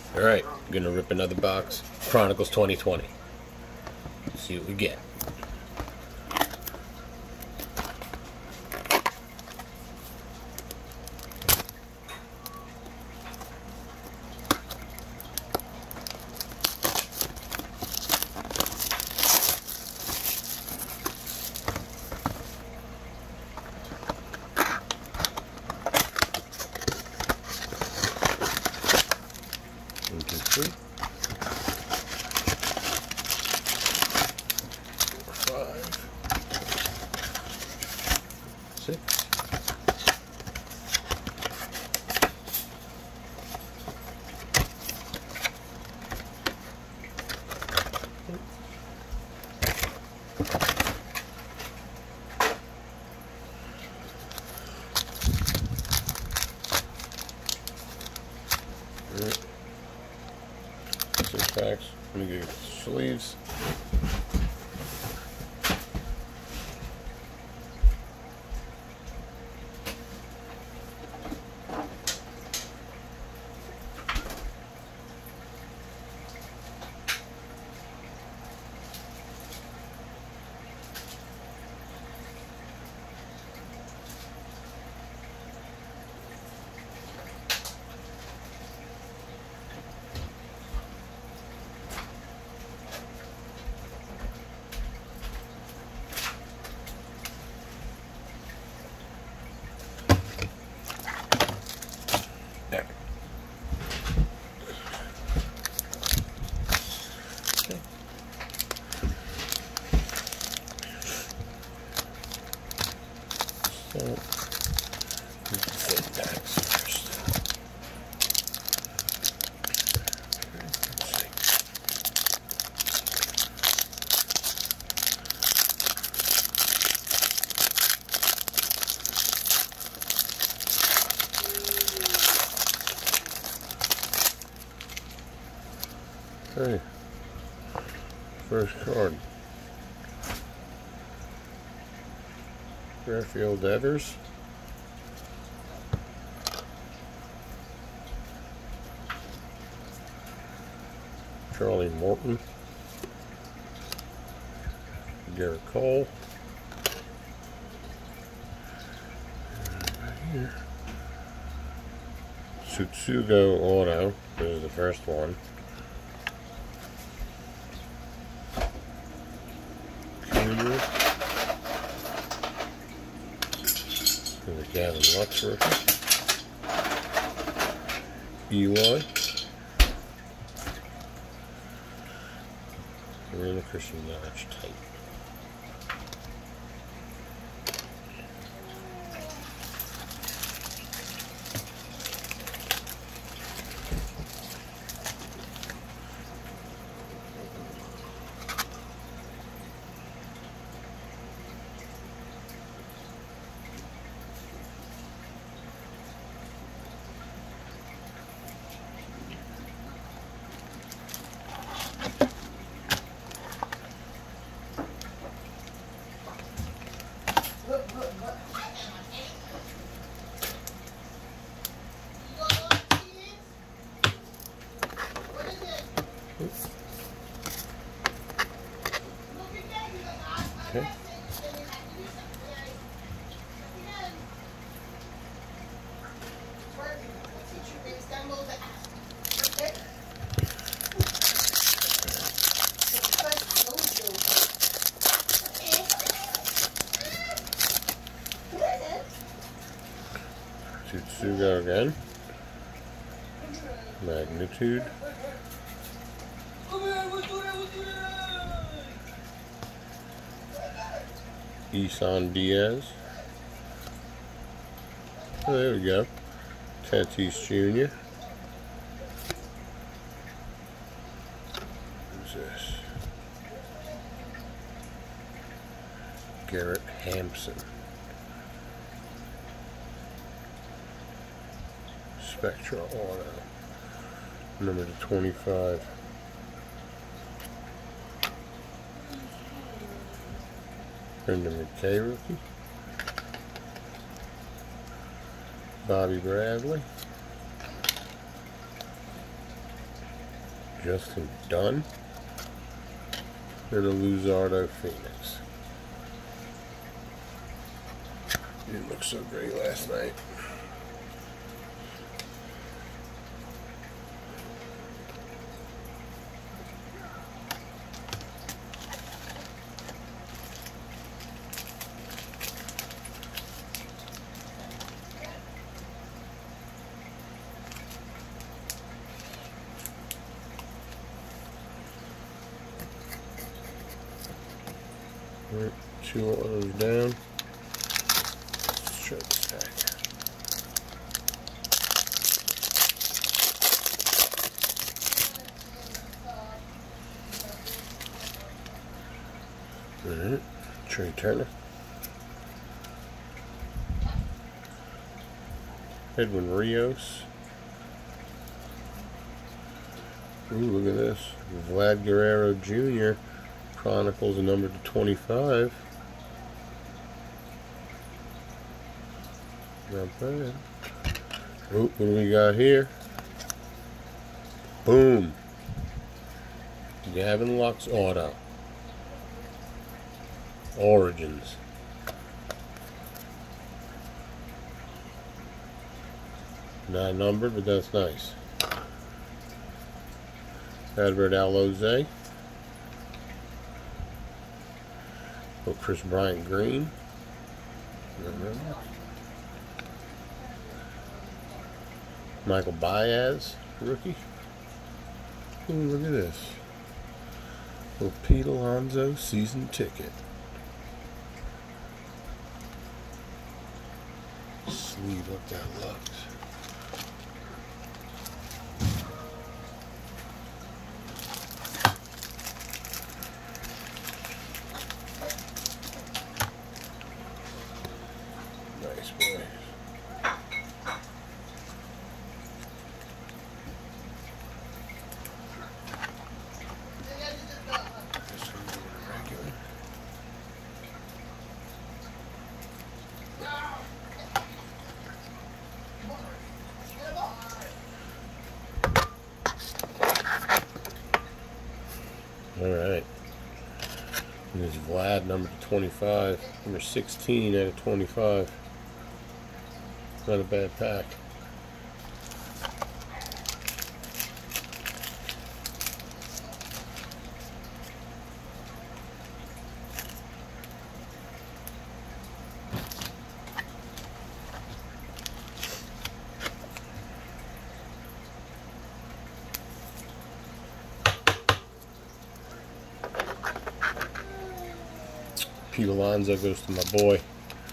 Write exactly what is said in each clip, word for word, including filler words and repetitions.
Alright, I'm gonna rip another box. Chronicles twenty twenty. See what we get. One, two, three. Four, five. Six. All right. Six packs. Let me get the sleeves. There. Okay. So, fit packs first. Let's see. Okay, first card. Fairfield Evers. Charlie Morton. Garrett Cole. Right here. Tsutsugo Auto. This is the first one. The Gavin Lux rookie. Eli. Arena Christian Notch type. Okay. Tsutsugo again. Magnitude. Isan Diaz. Oh, there we go. Tatis Junior Who's this? Garrett Hampson. Spectra Auto. Number to twenty-five. Brendan McKay rookie. Bobby Bradley. Justin Dunn. And a Luzardo Phoenix. Didn't look so great last night. Alright, two autos down. Let's try this pack. Alright, Trey Turner. Edwin Rios. Ooh, look at this. Vlad Guerrero Junior Chronicles a number to twenty-five. Not bad. Oh, what do we got here? Boom. Gavin Lux auto. Origins. Not numbered, but that's nice. Advert Alloze. Oh, Chris Bryant Green. Michael Baez, rookie. Ooh, look at this. Little Pete Alonso season ticket. Sleeve up that Lux. Nice boy. Alright. And there's Vlad, number twenty-five. Number sixteen out of twenty-five. Not a bad pack. Pete Alonso goes to my boy.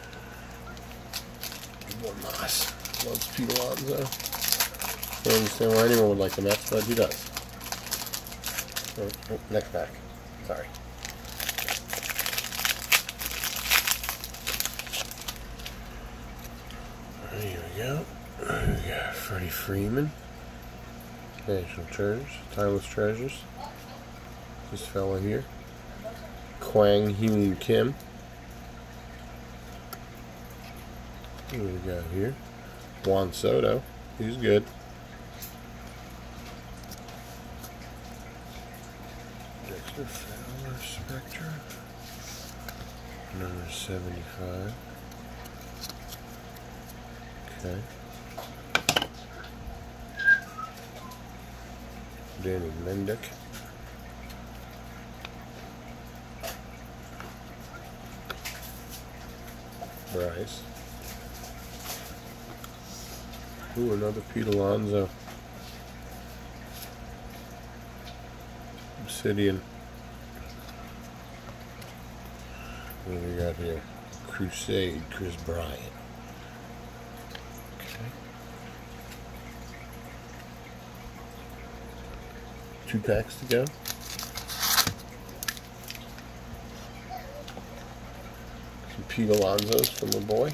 Boy Moss loves Pete Alonso. I don't understand why anyone would like the Mets, but he does. Oh, oh, next pack. Sorry. Here we go. We got Freddie Freeman. National Treasures. Timeless Treasures. This fella here. Kwang Hyun Kim. What do we got here? Juan Soto. He's good. Dexter Fowler Spectra. Number seventy-five. Okay. Danny Mendick. Bryce. Ooh, another Pete Alonso. Obsidian. What do we got here? Crusade, Chris Bryant. Okay. Two packs to go. Some Pete Alonso's from my boy.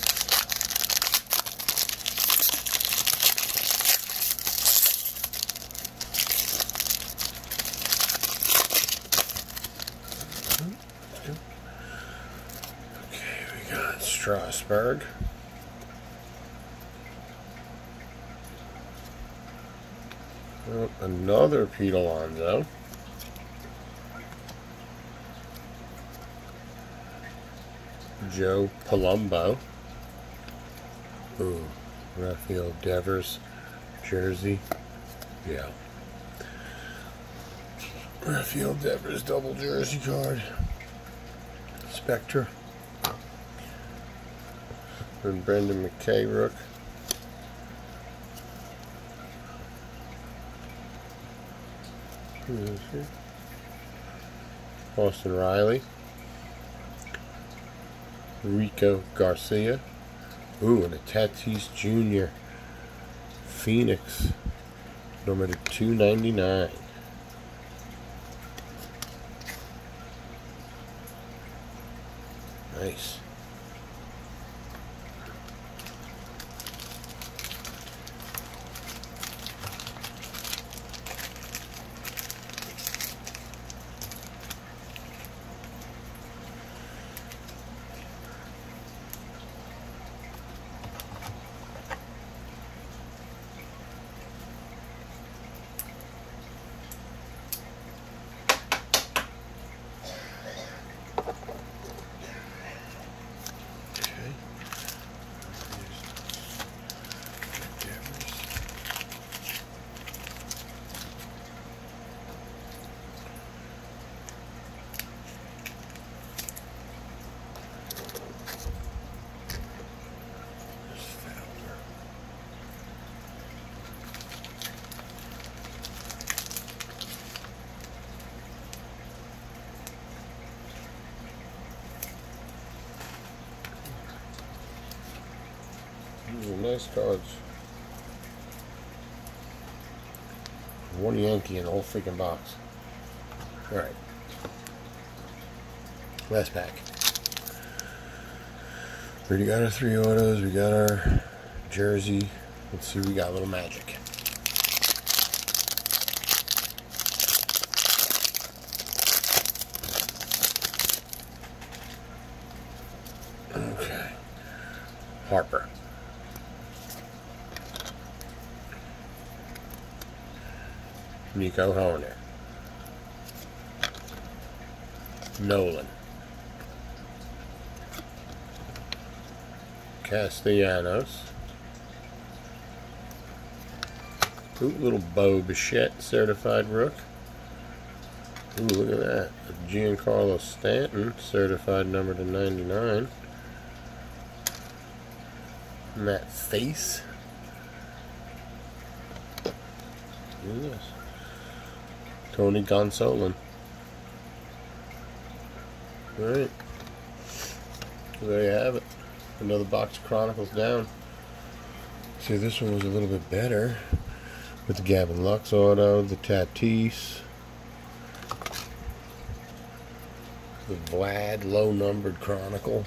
Strasburg. Oh, another Pete Alonso. Joe Palumbo. Ooh, Rafael Devers jersey. Yeah. Rafael Devers double jersey card. Spectre. And Brendan McKay rook. Who is here? Austin Riley. Rico Garcia. Ooh, and a Tatis Junior Phoenix. Number two ninety-nine. Nice. These are nice cards. One Yankee in the whole freaking box. Alright. Last pack. We already got our three autos. We got our jersey. Let's see what we got. A little magic. Okay. Harper. Nico Hoerner. Nolan. Castellanos. Ooh, little Bo Bichette certified rook. Ooh, look at that. Giancarlo Stanton, certified number to ninety-nine. Matt Face. Look at this. Tony Gonsolin. Alright. There you have it. Another box of Chronicles down. See, this one was a little bit better. With the Gavin Lux auto, the Tatis, the Vlad low numbered Chronicle.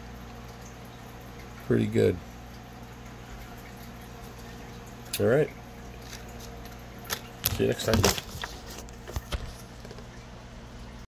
Pretty good. Alright. See you next time.